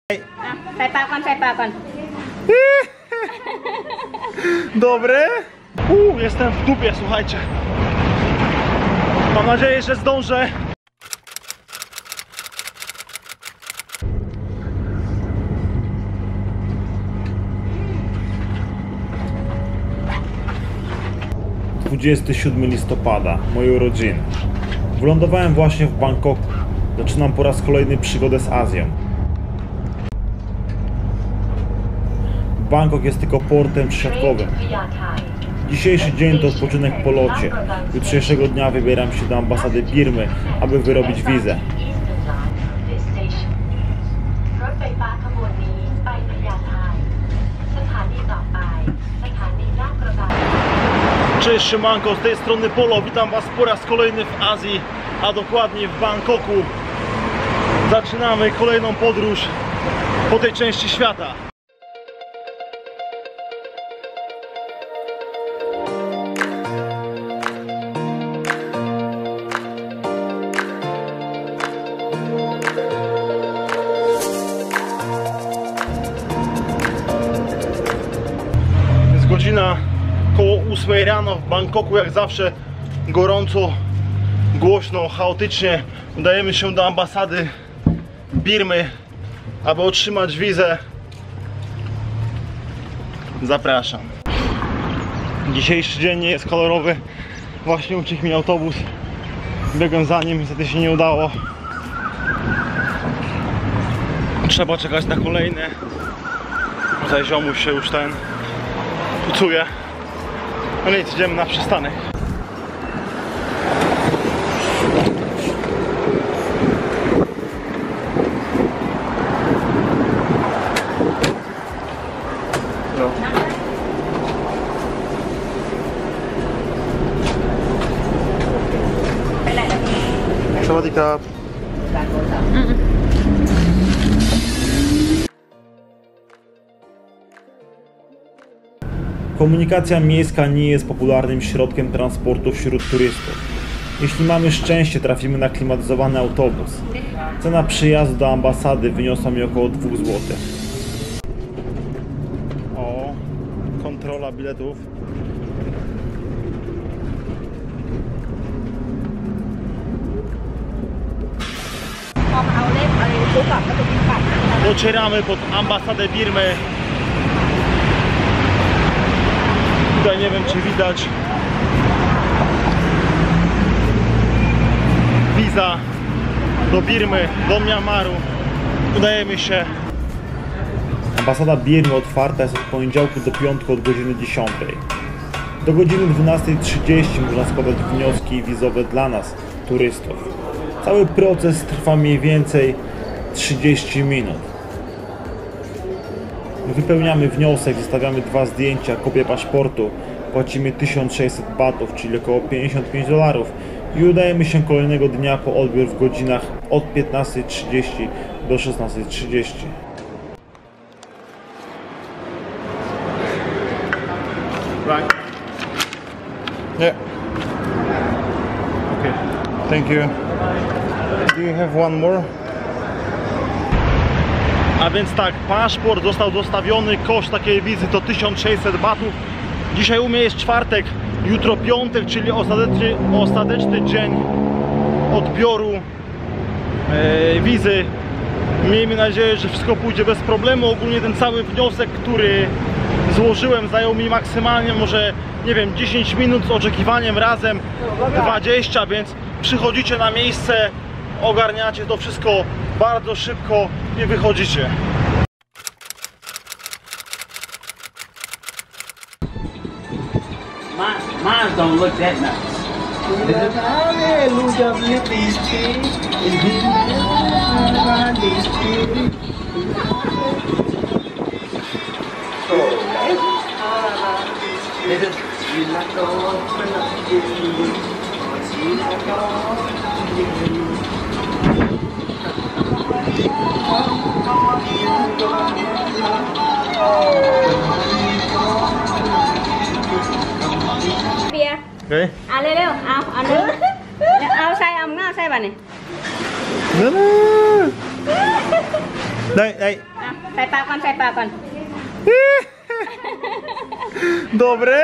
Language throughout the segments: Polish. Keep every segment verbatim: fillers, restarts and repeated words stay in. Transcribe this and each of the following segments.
Sai pakon, sai pakon. Dobre? Uuu, jestem w dupie, słuchajcie. Mam nadzieję, że zdążę. dwudziestego siódmego listopada, moje urodziny. Wylądowałem właśnie w Bangkoku. Zaczynam po raz kolejny przygodę z Azją. Bangkok jest tylko portem przesiadkowym. Dzisiejszy dzień to odpoczynek po locie. Jutrzejszego dnia wybieram się do ambasady Birmy, aby wyrobić wizę. Cześć, siemanko, z tej strony Polo. Witam Was po raz kolejny w Azji, a dokładnie w Bangkoku. Zaczynamy kolejną podróż po tej części świata. Jest godzina koło ósmej rano w Bangkoku, jak zawsze gorąco, głośno, chaotycznie. Udajemy się do ambasady Birmy, aby otrzymać wizę. Zapraszam. Dzisiejszy dzień nie jest kolorowy. Właśnie uciekł mi autobus. Biegłem za nim, niestety się nie udało. Trzeba czekać na kolejne. Tutaj ziomuś się już ten pucuje. No nic, idziemy na przystanek. No. Sawadika. Komunikacja miejska nie jest popularnym środkiem transportu wśród turystów. Jeśli mamy szczęście, trafimy na klimatyzowany autobus. Cena przyjazdu do ambasady wyniosła mi około dwóch złotych. O, kontrola biletów. Docieramy pod ambasadę Birmy. Tutaj nie wiem, czy widać. Wiza do Birmy, do Myanmaru. Udajemy się. Ambasada Birmy otwarta jest od poniedziałku do piątku od godziny dziesiątej. Do godziny dwunastej trzydzieści można składać wnioski wizowe dla nas, turystów. Cały proces trwa mniej więcej trzydzieści minut. Wypełniamy wniosek, zostawiamy dwa zdjęcia, kopię paszportu, płacimy tysiąc sześćset batów, czyli około pięćdziesiąt pięć dolarów i udajemy się kolejnego dnia po odbiór w godzinach od piętnastej trzydzieści do szesnastej trzydzieści. Right. Yeah. Okay. Thank you. Do you have one more? A więc tak, paszport został dostawiony, koszt takiej wizy to tysiąc sześćset batów. Dzisiaj u mnie jest czwartek, jutro piątek, czyli ostateczny, ostateczny dzień odbioru e, wizy. Miejmy nadzieję, że wszystko pójdzie bez problemu. Ogólnie ten cały wniosek, który złożyłem, zajął mi maksymalnie może, nie wiem, dziesięć minut z oczekiwaniem razem dwadzieścia, więc przychodzicie na miejsce, ogarniacie to wszystko bardzo szybko i wychodzicie. Mine don't look that nice. Bia. Okay. À leo leo, ao, ao nữa. Ao sai ông ngao sai bà này. Đây, đây. À, ส่ปากก่อนใส่ปากก่อน Dobre?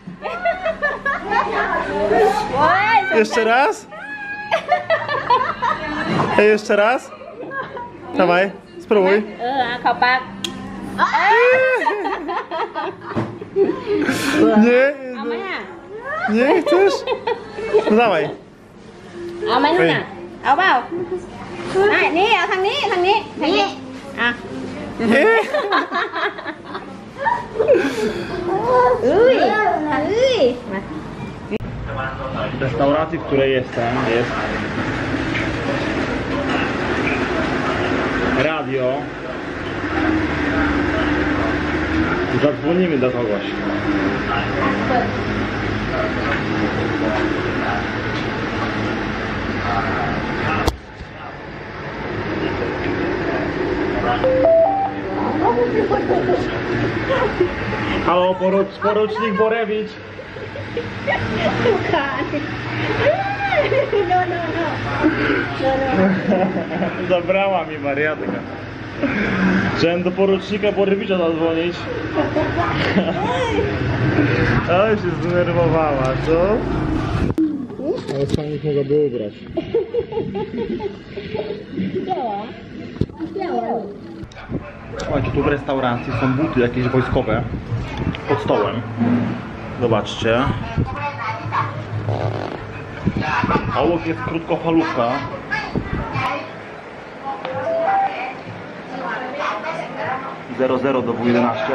โอ้ย Jeszcze raz? Ej, jeszcze raz? Dawaj, spróbuj. เออเอาเข้าปาก Nie, เอาไหมอ่ะ nie chcesz? No dawaj. เอาไหมนู่นน่ะเอาเปล่าไอ้นี่เอาทางนี้ทางนี้ทางนี้อ่ะ Nie. เอ้ยเอ้ยมา W restauracji, w której jestem, jest radio. Zadzwonimy do kogoś. Halo, porucz, porucznik Borewicz. Zabrała mi Mariatka. Chciałem do porucznika Borewicza zadzwonić. Ale się zdenerwowała, co? Ale sam ich mogłaby ubrać. Słuchajcie, tu w restauracji są buty jakieś wojskowe pod stołem. Zobaczcie. Obok jest krótkofalówka. zero zero do W jedenaście.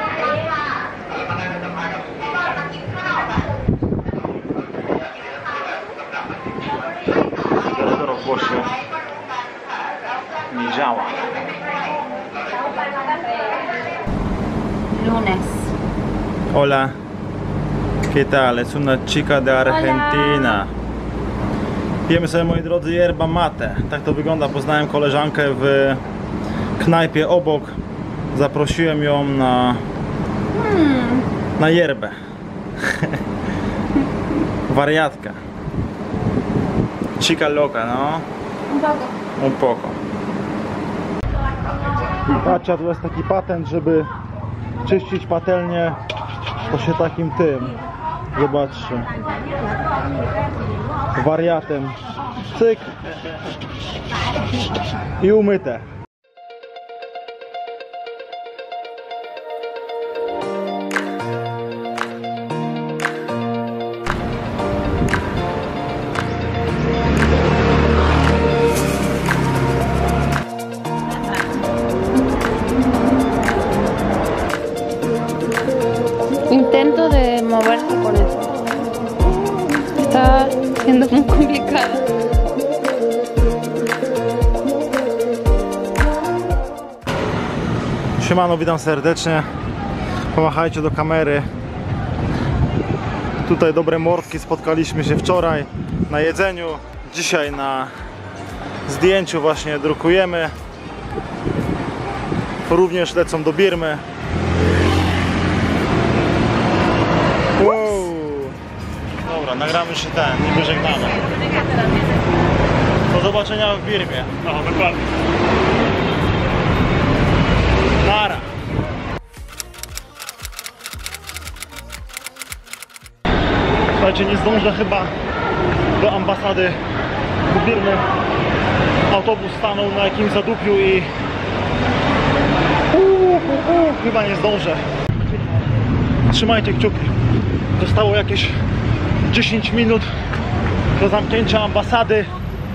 zero zero w głosie nie działa. Lunes. Hola. ¿Qué tal? Es una chica de Argentina. Pijemy sobie, moi drodzy, yerba mate. Tak to wygląda. Poznałem koleżankę w knajpie obok. Zaprosiłem ją na Hmm. na yerbę. Wariatka. Chica loca, no? Un poco. Patrzcie, tu jest taki patent, żeby czyścić patelnię, to się takim tym, zobaczcie, wariatem, cyk i umyte. Intento de moverse con eso. Está siendo muy complicado. Siemano, witam serdecznie. Pomachajcie do kamery. Tutaj dobre mordki, spotkaliśmy się wczoraj na jedzeniu. Dzisiaj na zdjęciu właśnie drukujemy. Również lecą do Birmy. Wow. Dobra, nagramy się ten, niby żegnamy. Do zobaczenia w Birmie. No, dokładnie. Nara. Słuchajcie, nie zdążę chyba do ambasady Birmy. Autobus stanął na jakimś zadupiu i uu, uu, chyba nie zdążę. Trzymajcie kciuki. Zostało jakieś dziesięć minut do zamknięcia ambasady.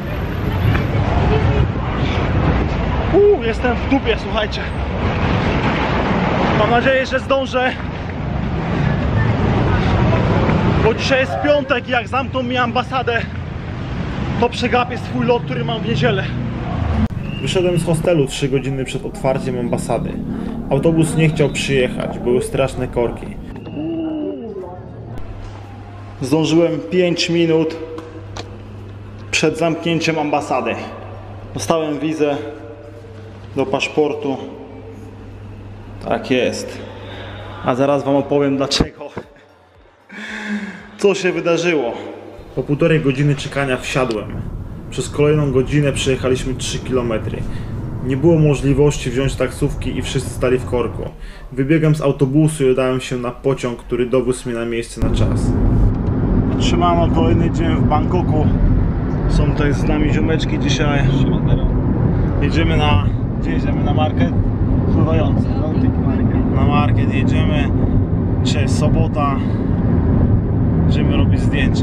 Uuu, jestem w dupie, słuchajcie. Mam nadzieję, że zdążę. Bo dzisiaj jest piątek i jak zamkną mi ambasadę, to przegapię swój lot, który mam w niedzielę. Wyszedłem z hostelu trzy godziny przed otwarciem ambasady. Autobus nie chciał przyjechać, były straszne korki. Zdążyłem pięć minut przed zamknięciem ambasady. Dostałem wizę do paszportu. Tak jest. A zaraz wam opowiem dlaczego. Co się wydarzyło. Po półtorej godziny czekania wsiadłem. Przez kolejną godzinę przejechaliśmy trzy kilometry. Nie było możliwości wziąć taksówki i wszyscy stali w korku. Wybiegłem z autobusu i udałem się na pociąg, który dowiózł mnie na miejsce na czas. Trzymano kolejny dzień w Bangkoku. Są tutaj z nami ziomeczki dzisiaj. Jedziemy na... Gdzie jedziemy? Na market? Pływający. Na market jedziemy. Dzisiaj jest sobota. Będziemy robić zdjęcia.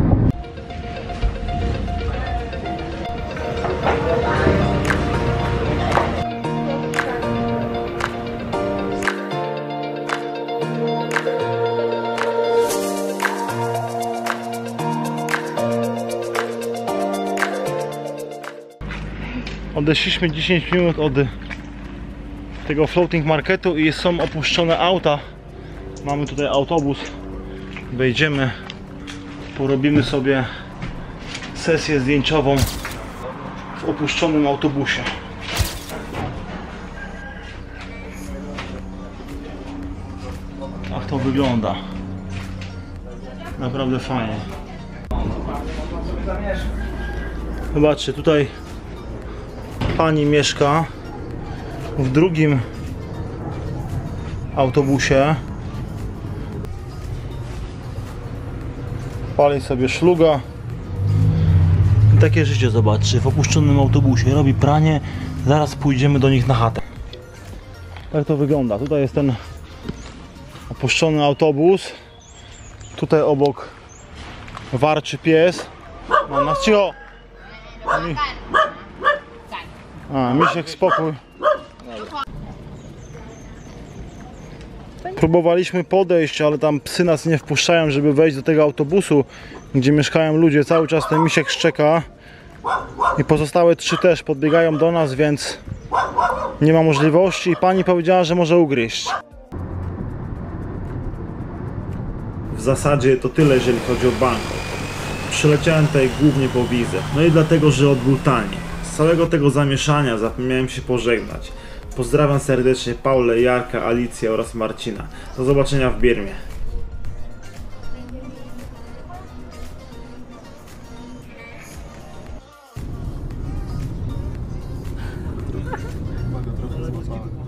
Odeszliśmy dziesięć minut od tego floating marketu i są opuszczone auta. Mamy tutaj autobus. Wejdziemy, porobimy sobie sesję zdjęciową w opuszczonym autobusie. Tak to wygląda. Naprawdę fajnie. Zobaczcie, tutaj pani mieszka w drugim autobusie. Pali sobie szluga. I takie życie, zobaczcie, w opuszczonym autobusie. Robi pranie, zaraz pójdziemy do nich na chatę. Tak to wygląda. Tutaj jest ten opuszczony autobus. Tutaj obok warczy pies. A, nas cicho! Mi... A, misiek, spokój. Próbowaliśmy podejść, ale tam psy nas nie wpuszczają, żeby wejść do tego autobusu, gdzie mieszkają ludzie. Cały czas ten misiek szczeka i pozostałe trzy też podbiegają do nas, więc nie ma możliwości i pani powiedziała, że może ugryźć. W zasadzie to tyle, jeżeli chodzi o Bangkok. Przyleciałem tutaj głównie po wizę, no i dlatego, że odbył tani. Z całego tego zamieszania zapomniałem się pożegnać. Pozdrawiam serdecznie Paulę, Jarka, Alicję oraz Marcina. Do zobaczenia w Birmie. Uwaga, trochę złapałem.